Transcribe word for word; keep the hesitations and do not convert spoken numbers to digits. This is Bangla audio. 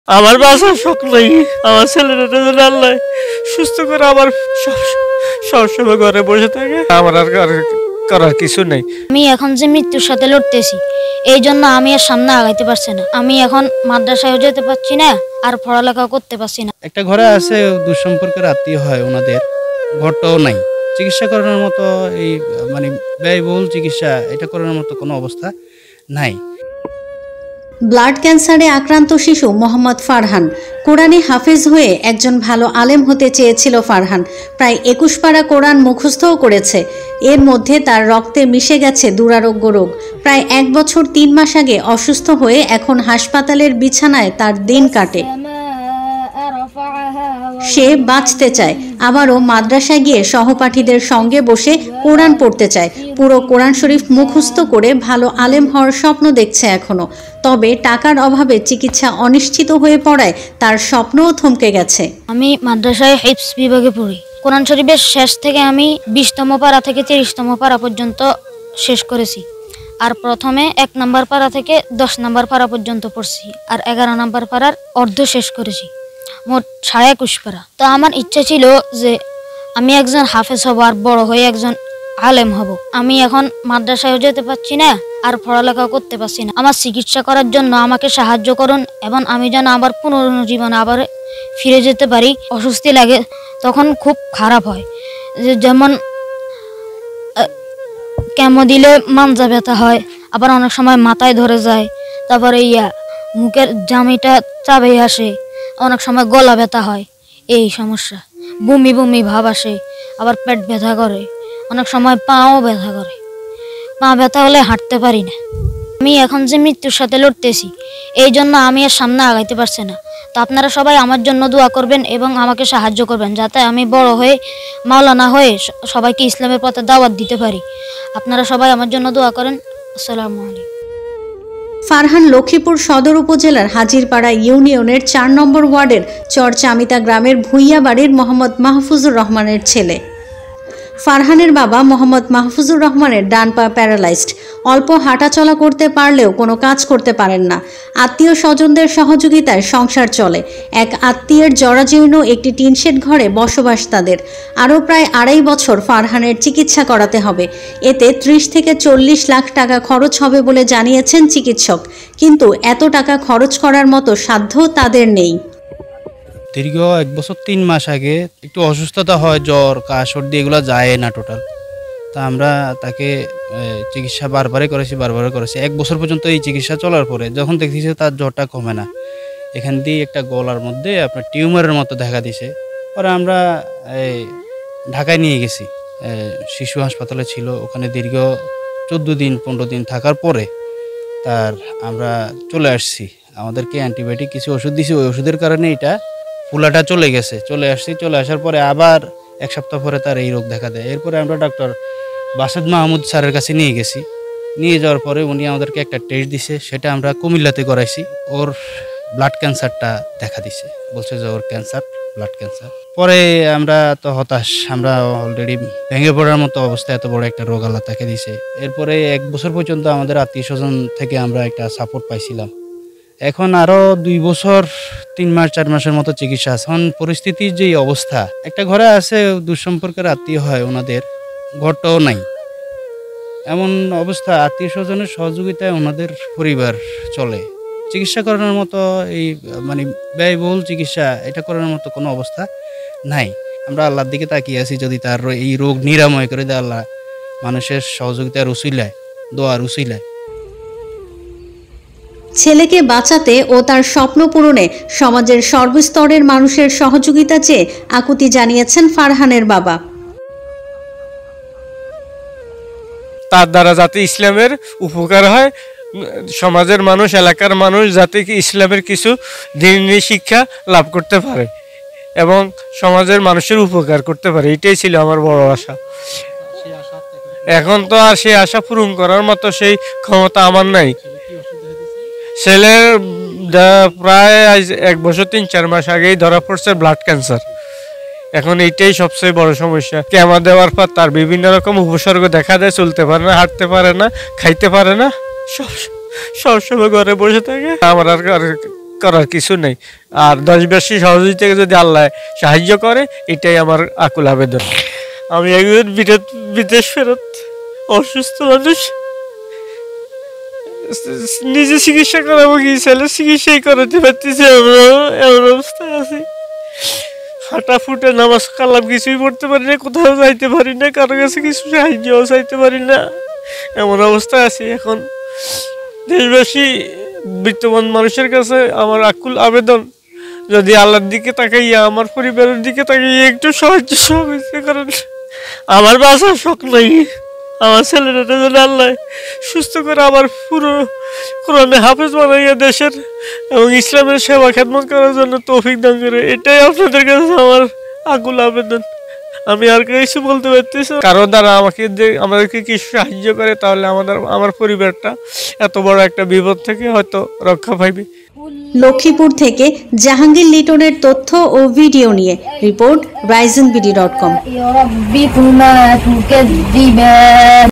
আমার বাঁচার শখ নাই। আমার ছেলেটা যেন আল্লাহ সুস্থ করে আমার সবসময় ঘরে বসে থাকে, আমার আর করার কিছু নেই। আমি এখন যে মৃত্যুর সাথে লড়তেছি, এই জন্য আমি আর সামনে আগাইতে পারছি না। আমি এখন মাদ্রাসায়ও যেতে পারছি না, আর পড়ালেখাও করতে পারছি না। একটা ঘরে আছে দুঃসম্পর্কের আত্মীয় হয়, ওনাদের ঘরটাও নাই। চিকিৎসা করানোর মতো এই মানে ব্যয়বহুল চিকিৎসা এটা করানোর মতো কোনো অবস্থা নাই। ব্লাড ক্যান্সারে আক্রান্ত শিশু মোহাম্মদ ফারহান। কোরআনে হাফেজ হয়ে একজন ভালো আলেম হতে চেয়েছিল ফারহান। প্রায় একুশ পারা কোরআন মুখস্থও করেছে। এর মধ্যে তার রক্তে মিশে গেছে দুরারোগ্য রোগ। প্রায় এক বছর তিন মাস আগে অসুস্থ হয়ে এখন হাসপাতালের বিছানায় তার দিন কাটে। সে বাঁচতে চায়, আবারও মাদ্রাসায় গিয়ে সহপাঠীদের সঙ্গে বসে কোরআন পড়তে চায়। পুরো কোরআন শরীফ মুখস্থ করে ভালো আলেম হওয়ার স্বপ্ন দেখছে এখনো। তবে টাকার অভাবে চিকিৎসা অনিশ্চিত হয়ে পড়ায় তার স্বপ্নও থমকে গেছে। আমি মাদ্রাসায় হিফজ বিভাগে পড়ি। কোরআন শরীফের শেষ থেকে আমি বিশতম পারা থেকে তিরিশতম পারা পর্যন্ত শেষ করেছি। আর প্রথমে এক নম্বর পারা থেকে দশ নম্বর পারা পর্যন্ত পড়ছি, আর এগারো নম্বর পারার অর্ধ শেষ করেছি, মোট সাড়ে একুশ পারা। তো আমার ইচ্ছা ছিল যে আমি একজন হাফেজ হব, আর বড় হয়ে একজন আলেম হব। আমি এখন মাদ্রাসায়ও যেতে পারছি না, আর পড়ালেখাও করতে পারছি না। আমার চিকিৎসা করার জন্য আমাকে সাহায্য করুন, এবং আমি যেন আবার পুনর্জীবনে আবার ফিরে যেতে পারি। অস্বস্তি লাগে, তখন খুব খারাপ হয়। যেমন কেমো দিলে মাঞ্জা ব্যথা হয়, আবার অনেক সময় মাথায় ধরে যায়, তারপরে ইয়া মুখের জামিটা চাবে আসে, অনেক সময় গলা ব্যথা হয়, এই সমস্যা। বমি বমি ভাব আসে, আবার পেট ব্যথা করে, অনেক সময় পাও ব্যথা করে। পা ব্যথা হলে হাঁটতে পারি না। আমি এখন যে মৃত্যুর সাথে লড়তেছি, এই জন্য আমি আর সামনে আগাইতে পারছি না। তো আপনারা সবাই আমার জন্য দোয়া করবেন এবং আমাকে সাহায্য করবেন, যাতে আমি বড় হয়ে মাওলানা হয়ে সবাইকে ইসলামের পথে দাওয়াত দিতে পারি। আপনারা সবাই আমার জন্য দোয়া করেন। আসসালামু আলাইকুম। ফারহান লক্ষ্মীপুর সদর উপজেলার হাজিরপাড়া ইউনিয়নের চার নম্বর ওয়ার্ডের চরচামিতা গ্রামের ভুইয়া বাড়ির মোহাম্মদ মাহফুজুর রহমানের ছেলে। ফারহানের বাবা মোহাম্মদ মাহফুজুর রহমানের ডান পা প্যারালাইজড। অল্প হাঁটাচলা করতে পারলেও কোনো কাজ করতে পারেন না। আত্মীয় স্বজনদের সহযোগিতায় সংসার চলে। এক আত্মীয়ের জরাজীর্ণ একটি টিনশেড ঘরে বসবাস তাদের। আরও প্রায় আড়াই বছর ফারহানের চিকিৎসা করাতে হবে। এতে ত্রিশ থেকে চল্লিশ লাখ টাকা খরচ হবে বলে জানিয়েছেন চিকিৎসক। কিন্তু এত টাকা খরচ করার মতো সাধ্য তাদের নেই। দীর্ঘ এক বছর তিন মাস আগে একটু অসুস্থতা হয়, জ্বর কাশ সর্দি এগুলো যায় না টোটাল। তা আমরা তাকে চিকিৎসা বারবারই করেছি বারবারই করেছি এক বছর পর্যন্ত। এই চিকিৎসা চলার পরে যখন দেখতেছি তার জ্বরটা কমে না, এখান দিয়ে একটা গলার মধ্যে আপনার টিউমারের মতো দেখা দিছে। পরে আমরা এই ঢাকায় নিয়ে গেছি, শিশু হাসপাতালে ছিল। ওখানে দীর্ঘ চোদ্দো দিন পনেরো দিন থাকার পরে তার আমরা চলে আসছি। আমাদেরকে অ্যান্টিবায়োটিক কিছু ওষুধ দিয়েছি, ওই ওষুধের কারণে এটা ফুলাটা চলে গেছে। চলে আসছি, চলে আসার পরে আবার এক সপ্তাহ পরে তার এই রোগ দেখা দেয়। এরপরে আমরা ডক্টর বাসাদ মাহমুদ স্যারের কাছে নিয়ে গেছি। নিয়ে যাওয়ার পরে উনি আমাদেরকে একটা টেস্ট দিছে, সেটা আমরা কুমিল্লাতে করাইছি। ওর ব্লাড ক্যান্সারটা দেখা দিছে, বলছে যে ওর ক্যান্সার, ব্লাড ক্যান্সার। পরে আমরা তো হতাশ, আমরা অলরেডি ভেঙে পড়ার মতো অবস্থা, এত বড় একটা রোগ আল্লাহ তাকে দিছে। এরপরে এক বছর পর্যন্ত আমাদের আত্মীয় স্বজন থেকে আমরা একটা সাপোর্ট পাইছিলাম। এখন আরো দুই বছর তিন মাস চার মাসের মতো চিকিৎসা আছে। এখন পরিস্থিতির যে অবস্থা, একটা ঘরে আছে দুঃসম্পর্কের আত্মীয় হয়, ওনাদের ঘরটাও নাই। এমন অবস্থা, আত্মীয় স্বজনের সহযোগিতায় ওনাদের পরিবার চলে। চিকিৎসা করানোর মতো এই মানে ব্যয়বহুল চিকিৎসা এটা করানোর মতো কোনো অবস্থা নাই। আমরা আল্লাহর দিকে তাকিয়ে আছি, যদি তার এই রোগ নিরাময় করে দেয় আল্লাহ, মানুষের সহযোগিতার উসিলায়, দোয়ার উসিলায়। ছেলেকে বাঁচাতে ও তার স্বপ্ন পূরণে সমাজের সর্বস্তরের মানুষের সহযোগিতা চেয়ে আকুতি জানিয়েছেন ফারহানের বাবা। তার দ্বারা যাতে ইসলামের উপকার হয়, সমাজের মানুষ, এলাকার মানুষ যাতে কি ইসলামের কিছু দ্বীনি শিক্ষা লাভ করতে পারে এবং সমাজের মানুষের উপকার করতে পারে, এটাই ছিল আমার বড় আশা। এখন তো আর সেই আশা পূরণ করার মতো সেই ক্ষমতা আমার নাই। ছেলের প্রায় এক বছর তিন চার মাস আগেই ধরা পড়ছে ব্লাড ক্যান্সার। এখন এইটাই সবচেয়ে বড় সমস্যা। কেমো দেওয়ার পর তার বিভিন্ন রকম উপসর্গ দেখা দেয়, চলতে পারে না, হাঁটতে পারে না, খাইতে পারে না, সব সবসময় ঘরে বসে থাকে। আমার আর করার কিছু নেই। আর দেশবাসী সহযোগিতাকে যদি আল্লাহ সাহায্য করে, এটাই আমার আকুল আবেদন। আমি একজন বিদেশ ফেরত অসুস্থ মানুষ, নিজে চিকিৎসা করাবো কি, ছেলে চিকিৎসাই করাতে পারতেছি, এমন অবস্থায় আছি। হাঁটা ফুটে নামাজ কালাম কিছুই পড়তে পারি না, কোথাও যাইতে পারি না, কারো কাছে কিছু সাহায্যও চাইতে পারি না, এমন অবস্থায় আছি। এখন দেশবাসী বিত্তবান মানুষের কাছে আমার আকুল আবেদন, যদি আল্লাহর দিকে তাকাইয়া আমার পরিবারের দিকে তাকাইয়া একটু সাহায্য সহযোগিতা করেন। আমার বাসার শখ নাই, আমার ছেলেটা যেন আল্লাহ সুস্থ করে আবার পুরো কোরআনে হাফেজ বানাইয়া দেশের এবং ইসলামের সেবা খেদমত করার জন্য তৌফিক দান করে, এটাই আপনাদের কাছে আমার আকুল আবেদন। আমি আর কিছু বলতে পারতেছি, কারণ দ্বারা আমাকে যে আমাদেরকে কিছু সাহায্য করে, তাহলে আমাদের আমার পরিবারটা এত বড় একটা বিপদ থেকে হয়তো রক্ষা পাইবে। লক্ষ্মীপুর থেকে জাহাঙ্গীর লিটনের তথ্য ও ভিডিও নিয়ে রিপোর্ট রাইজিং বিডি ডট কম।